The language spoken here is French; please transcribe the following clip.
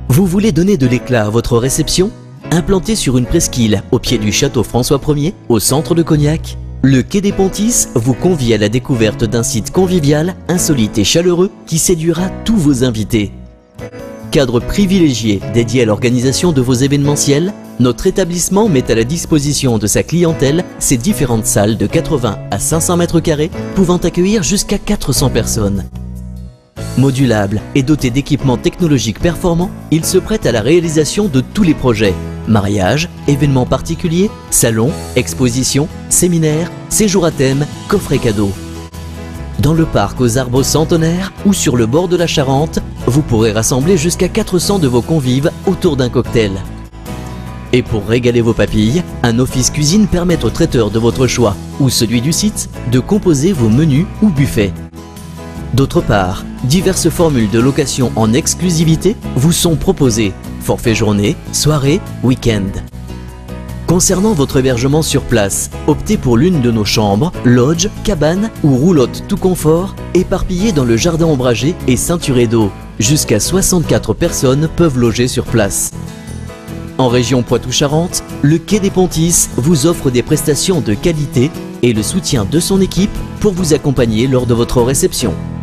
Vous voulez donner de l'éclat à votre réception? Implanté sur une presqu'île au pied du château François Ier, au centre de Cognac, le Quai des Pontis vous convie à la découverte d'un site convivial, insolite et chaleureux qui séduira tous vos invités. Cadre privilégié dédié à l'organisation de vos événementiels, notre établissement met à la disposition de sa clientèle ses différentes salles de 80 à 500 mètres carrés pouvant accueillir jusqu'à 400 personnes. Modulable et doté d'équipements technologiques performants, il se prête à la réalisation de tous les projets. Mariages, événements particuliers, salons, expositions, séminaires, séjours à thème, coffrets cadeaux. Dans le parc aux arbres centenaires ou sur le bord de la Charente, vous pourrez rassembler jusqu'à 400 de vos convives autour d'un cocktail. Et pour régaler vos papilles, un office cuisine permet au traiteur de votre choix ou celui du site de composer vos menus ou buffets. D'autre part, diverses formules de location en exclusivité vous sont proposées, forfait journée, soirée, week-end. Concernant votre hébergement sur place, optez pour l'une de nos chambres, lodge, cabane ou roulotte tout confort, éparpillées dans le jardin ombragé et ceinturé d'eau. Jusqu'à 64 personnes peuvent loger sur place. En région Poitou-Charentes, le Quai des Pontis vous offre des prestations de qualité et le soutien de son équipe pour vous accompagner lors de votre réception.